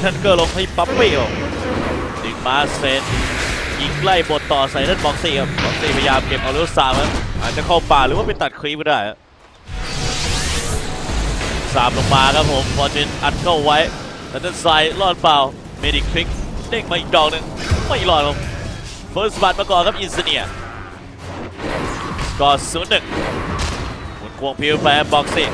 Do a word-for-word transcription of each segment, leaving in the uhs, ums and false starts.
ท่านเกอร์ลงให้ปั๊บปี้ดึงมาเซนยิงไล่บทต่อใส่ท่านบ็อกซี่ครับบ็อกซี่พยายามเก็บเอาเลี้ยวสามครับอาจจะเข้าป่าหรือว่าไปตัดครีปก็ได้สามลงมาครับผมพอจินอัดเข้าไว้แต่ท่านไซรอดเปล่าเมดิคทริกเด้งมาอีกดอกหนึ่งไม่รอดครับเฟิร์สบัตมาก่อนครับอินเซเนียสกอร์ศูนย์หนึ่งหมุนควงพิวไปบ็อกซี่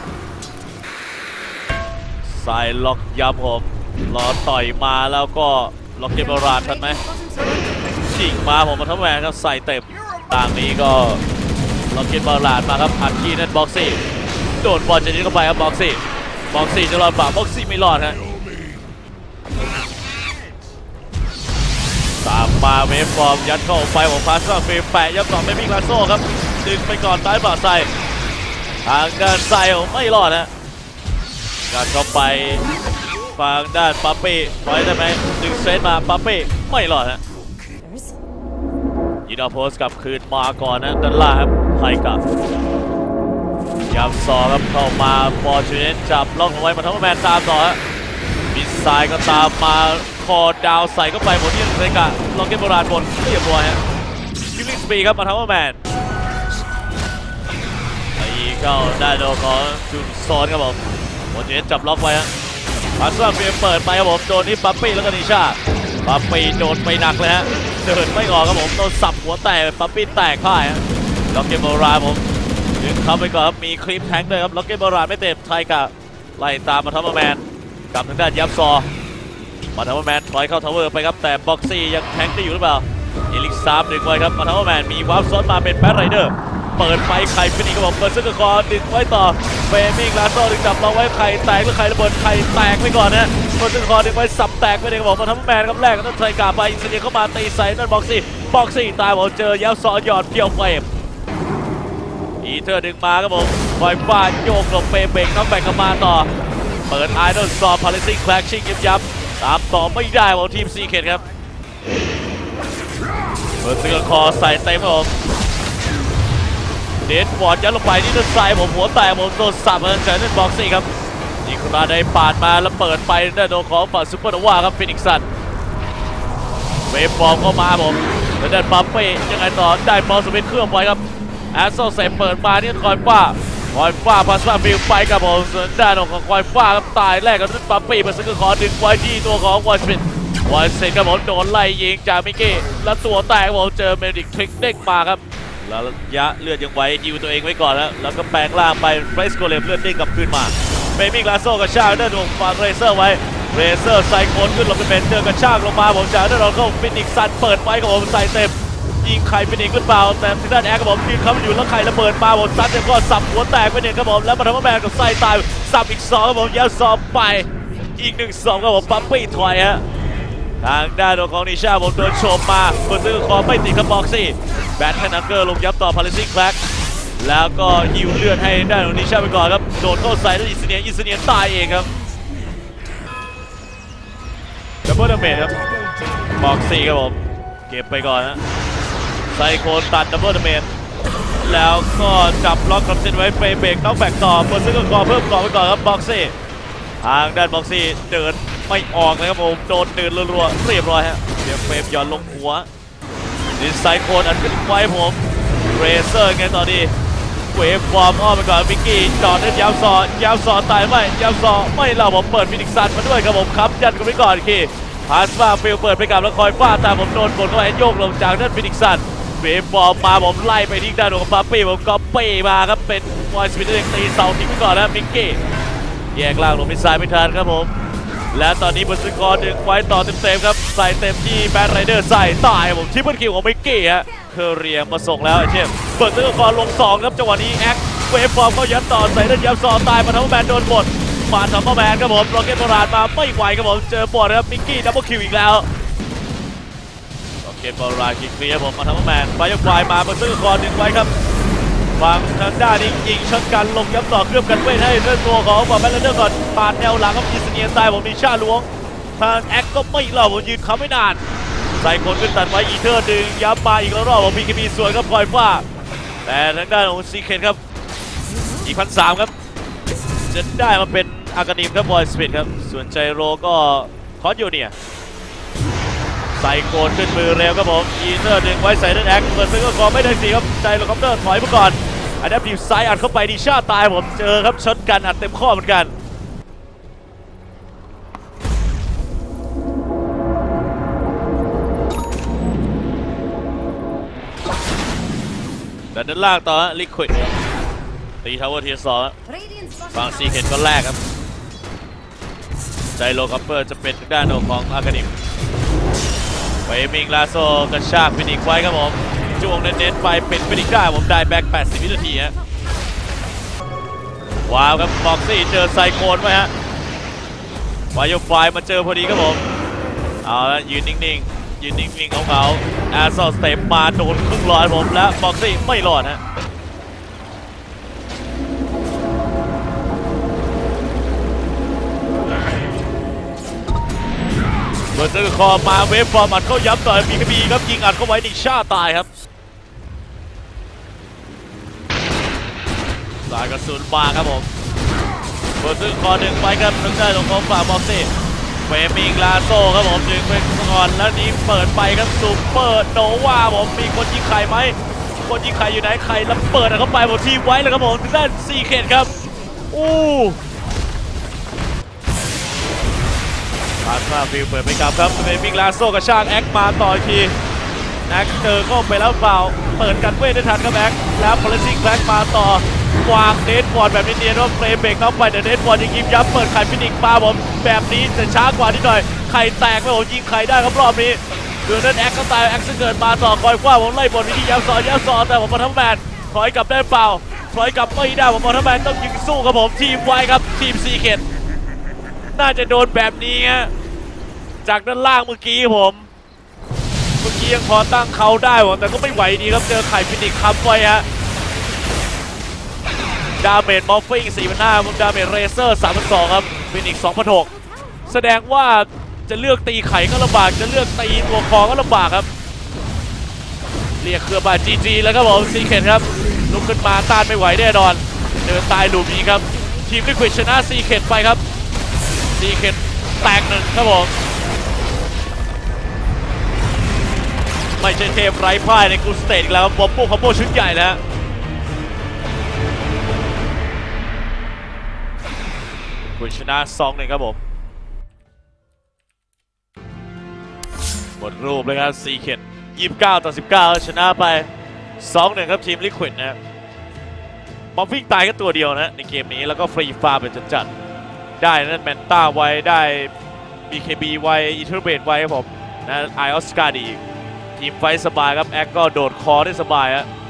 ไซล็อกย้ำผมรอต่อยมาแล้วก็ล็อกเกมบราดทันไหมชิงมาผมมาทั้งแหวนครับใส่เต็มต่างนี้ก็ล็อกเกมบราดมาครับอัดคีนั่นบ็อกซี่โดนบอลจะยิงเข้าไปครับบ็อกซี่บ็อกซี่จะรอดป่าบ็อกซี่ไม่รอดฮะตามมาเวฟฟอร์มยัดเข้าไปของพาสซ่าเฟรมแปะยัดต่อไม่มีกลาโซ่ครับดึงไปก่อนใต้บ่าใส่ทางด้านไซไม่รอดฮะการเข้าไปฝั่งด้านปั๊ปปี้ปล่อยได้ไหมดึงเซตมาปั๊ปปี้ไม่รอดฮะยีดอโพสกลับคืนมาก่อนนะด้านล่างครับไฮกับย้ำซอครับเข้ามาฟอร์จูเนตจับล็อกเอาไว้มาทั้งแมนตามต่อฮะมิสไซล์ก็ตามมาคอดาวใส่เข้าไปหมดที่เซกะล็อกเก็ตโบราณบนเรียบร้อยฮะคิลลิ่งสปีครับมาทั้งแมนไอ้เข้าได้โดนของจุนซอนครับผมฟอร์จูเนตจับล็อกไว้ฮะพาสซ่าเฟียเปิดไปครับผมโดนที่ปั๊ปปี้แล้วก็นิชาปั๊ปปี้โดนไปหนักเลยฮะเดินไม่ออกครับผมโดนสับหัวแตกปั๊ปปี้แตกพ่ายฮะล็อกเก็ตโบราณผมดึงเข้าไปก่อนครับมีคลิปแทงด้วยครับล็อกเก็ตโบราณไม่เต็มไทยกับไล่ตามมาทัพแมนกลับทางด้านยับซอมาทัพแมนถอยเข้าทาวเวอร์ไปครับแต่บ็อกซี่ยังแทงได้อยู่หรือเปล่าเอลิกซามดึงไว้ครับมาทัพแมนมีวาร์ปซ้อนมาเป็นแบทไรเดอร์เปิดไปไข่ฟินิกครับผมเปิดซึ่งคอดึงไว้ต่อเฟมิงลาโซ่ดึงจับเราไว้ไข่แตกหรือไข่ระเบิดไข่แตกไปก่อนนะเปิดซึ่งคอดึงไว้สับแตกไปเลยครับผมมาทัพแมนครับแรกก็ต้องไทยกาไปอินเซเนียเข้ามาตีใส่นั่นบ็อกซี่บ็อกซี่ตายผมเจอยับซอหยอดเดี่ยวเฟรมอีเธอดึงมาครับผมคอยฟาดโยกหลบเปเบงน้องแบกเข้ามาต่อเปิดไอดอลซอพาเลซิ่งแคลชชิ่งยับยับตามต่อไม่ได้ของทีมซีเคทครับเปิดซึ่งคอใส่เต็มครับผมเดนวอร์ดยัดลงไปนี่ด้านซ้ายผมหัวแตกผมโดนสับมาจากนั่นบ็อกซี่ครับยิงขึ้นมาได้ปาดมาแล้วเปิดไปได้โดนของฝั่งซูเปอร์โนวาครับฟินิกซ์ซันเวฟฟอร์มเข้ามาผมแล้วด้านปั๊มเป้ยังไงต่อได้บอลสวิตเครื่องไว้ครับแอสโซเซเปิดมานี่คอยฟ้าคอยฟ้าพาสมาฟิลไปกับผมส่วนด้านของคอยฟ้าครับตายแรกกับนั่นปั๊มเป้มาซึ่งก็ขอดึงไว้ที่ตัวของวอลสมิธวอลสมิธครับผมโดนไล่ยิงจากมิกกี้แล้วตัวแตกผมเจอเมดิกทริกเด้งมาครับแล้วระยะเลือดยังไว้ฮิวตัวเองไว้ก่อนแล้วแล้วก็แปลงร่างไปเฟสโกเลมเลือดเด้งกลับคืนมาเบมิงลาโซกับชาเดอร์ดวงฟังเรเซอร์ไว้เรเซอร์ไซโคนขึ้นลงเป็นเบนเจอร์กับชากลงมาผมจากนั้นเราเข้าฟินิกซันเปิดไว้กับผมใส่เต็มยิงไข่ฟินิกขึ้นเปล่าแต่ทางด้านแอคกับผมยืนเขาอยู่แล้วไข่ระเบิดมาผมซัดเนี่ยก็สับหัวแตกไปหนึ่งครับผมแล้วมาทำแมนกับไซตายสับอีกสองครับผมยัดซอมไปอีกหนึ่งสองครับผมปั๊มปี้ถอยฮะทางด้านของนิชาผมโดนโฉบมาเปิดซื้อคอไม่ติดกับบ็อกซี่แบทแคนนักเกอร์ลงยับต่อพาเลซิ่งแคลกแล้วก็ฮิวเลือดให้ด้านของนิชาไปก่อนครับโดนเข้าใส่แล้วอิสเนียอิสเนียตายเองครับดับเบิลดาเมจครับบ็อกซี่ครับผมเก็บไปก่อนนะไซโคนตัดดับเบิลดาเมจแล้วก็จับล็อกคอนเทนไว้เฟเบรกน้องแบกต่อเปิดซื้อคอเพิ่มก่อนไปก่อนครับบ็อกซี่ทางด้านบ็อกซี่เดินไม่ออกเลยครับผมโดนเดินรัวๆเรียบร้อยฮะเดี๋ยวเฟรมย้อนลงหัวดิสไซโคนอันขึ้นไว้ผมเรเซอร์ไงต่อดีเวฟฟอร์มอ้อมไปก่อนมิกกี้จอดเล่นยาวซอยาวซอตายไม่ยาวซอไม่เราผมเปิดฟินิกซันมาด้วยครับผมครับยันกันไปก่อนคีพาสมาฟิลเปิดไปกับแล้วคอยฟาดแต่ผมโดนกดเข้าไปโยกลงจากนั่นฟินิกซันเวฟฟอร์มมาผมไล่ไปที่ด้านของปั๊ปปี้ผมก็เป้มาครับเป็นวอยสปินเองตีเสาทิ้งไปก่อนนะมิกกี้แยกล่างลงมิสไซล์ไม่ทันครับผมและตอนนี้บนสกอร์ดึงไว้ต่อเต็มๆครับใส่เต็มที่แบทไรเดอร์ใส่ตายผมทิปเปิลคิวของมิกกี้ฮะเคอร์เรียมาส่งแล้วไอเทมเปิดสกอร์ลงสองครับจังหวะนี้แอคเวฟฟอร์มเขายัดต่อใส่เล่นยับซอตายมาทั้งแมนโดนหมดมาทั้งแมนครับผมโรเก็ตโบราณมาไม่ไหวครับผมเจอบอดครับมิกกี้ดับเบิลคิวอีกแล้วโรเก็ตโบราณคิกเรียผมมาทั้งแมนไปยกไฟมาบนสกอร์ดึงไว้ครับฝั่งทางด้านนี้ยิงช็อตกันลงย้ำต่อเคลื่อนกันเว้นให้เรื่องตัวของบอลแมนเดอร์ก่อนปาดแนวหลังครับอิสเนียตายผมมีชาล้วงทางแอคก็ไม่รอผมยืนเขาไม่นานใส่คนขึ้นตัดไว้อีเทอร์ดึงย้ำมาอีกแล้วรอบของพีเคบีสวยครับพลอยฟ้าแต่ทางด้านของซีเคนครับอีกพันสามครับจะได้มาเป็นอากานิมครับบอยสปิดครับส่วนใจโรก็คอสยูเนียไซโคนขึ้นมือเร็วครับผมอีเตอร์ดึงไว้ใส่เดนแอคเปิดไปก็กอไม่ได้สีครับใจโรคอปเตอร์ถอยไปก่อนอันดับทีมซ้ายอัดเข้าไปดิชาตายผมเจอครับช็อตกันอัดเต็มข้อเหมือนกันด้านล่างต่อลิควิดตีทาวเวอร์ทีสองฝั่งซีเคนก็แรกครับใจโลคัปเปอร์จะเป็นด้านของอากานิมไปมิงลาโซกระชากฟินิกไว้ครับผมจ้วงเน้นๆไปเป็นฟินิกได้ผมได้แบ็กแปดสิบวินาทีฮะว้าวครับบ็อกซี่เจอไซโคนไว้ฮะวายโยไฟมาเจอพอดีครับผมเอาละยืนนิ่งๆยืนนิ่งๆของเขาแอสซอลสเต็ปมาโดนครึ่งหลอดผมและบ็อกซี่ไม่รอดฮะเบอร์เซอร์คอมาเวฟฟอร์มอัดเข้าย้ำต่อมีกระบี่ครับยิงอัดเข้าไว้ดิชาตายครับสายกระสุนมาครับผมเบอร์เซอร์คอดึงไปครับทางด้านของฝ่ายบ็อกซี่เฟมิงลาโซครับผมดึงไปก่อนแล้วนี้เปิดไปครับซูเปอร์โนวาผมมีคนยิงไข่ไหมคนยิงไข่อยู่ไหนไข่แล้วเปิดเข้าไปผมทีมไว้เลยครับผมทางด้านซีเคนครับอู้พาสมาฟิลเปิดไปกลับครับเฟมิงลาโซกระชากแอคมาต่อทีแอคเจอเข้าไปแล้วเปล่าเปิดกันเว้ยได้ทันครับแอคแล้วพลซิงแบ็กมาต่อวางเดนบอลแบบนี้เนียนว่าเฟรมเบรกเข้าไปแต่เดนบอลยังยิงย้ำเปิดไข่ฟินิกปาผมแบบนี้จะช้ากว่านิดหน่อยไข่แตกไม่ผมยิงไข่ได้ครับรอบนี้เดือดนั้นแอคก็ตายแอคซึ่งเกิดมาต่อคอยคว้าผมไล่บอลวิธีย้ำซอนย้ำซอนแต่ผมมาทั้งแมนถอยกลับได้เปล่าถอยกลับไม่ได้ผมมาทั้งแมนต้องยิงสู้ครับผมทีมไว้ครับทีมซีเคนน่าจะโดนแบบนี้ฮะจากด้านล่างเมื่อกี้ผมเมื่อกี้ยังพอตั้งเขาได้ผมแต่ก็ไม่ไหวดีครับเจอไข่ฟินิกค้ำไว้ฮะดาเมจมอฟฟิงสี่พันห้ามุมดาเมจเรเซอร์สามพันสองครับฟินิกสองพันหกแสดงว่าจะเลือกตีไข่ก็ลำบากจะเลือกตีตัวคอก็ลำบากครับเรียกเครือบาจีจีแล้วครับผมซีเคนครับลุกขึ้นมาต้านไม่ไหวแน่นอนเดินตายหลุมนี้ครับทีมลิควิดชนะซีเคนไปครับซีเคนแตกหนึ่งครับผมไม่ใช่เทพไร้พ่ายในกูสเตทอีกแล้วบอมโบ้คอมโบชุดใหญ่แล้วกุชนะสองหนึ่งครับผมหมดรูปเลยครับซีเคนยี่สิบเก้าต่อสิบเก้าชนะไปสองหนึ่งครับทีมลิควิดนะมอฟฟิ้งตายแค่ตัวเดียวนะในเกมนี้แล้วก็ฟรีฟาร์เป็นจัดๆได้นั่นแมนต้าไว้ได้ บี เค บี ไว้อีเทอร์เบดไว้ครับผมนะไอออสการ์ดีทีมไฟสบายครับแอคก็โดดคอได้สบายฮะ